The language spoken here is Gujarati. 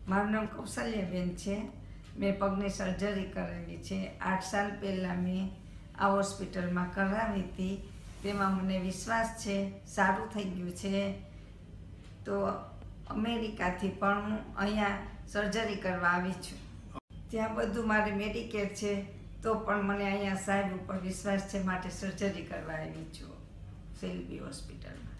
મારું નામ કૌશલ્યાબેન છે। મેં પગની સર્જરી કરેલી છે। 8 સાલ પહેલાં મેં આ હોસ્પિટલમાં કરાવી હતી। તેમાં મને વિશ્વાસ છે સારું થઈ ગયું છે। તો અમેરિકાથી પણ હું અહીંયા સર્જરી કરવા આવી છું। ત્યાં બધું મારે મેડિકેર છે, તો પણ મને અહીંયા સાહેબ ઉપર વિશ્વાસ છે, માટે સર્જરી કરવા આવી છું સેલ્બી હોસ્પિટલમાં।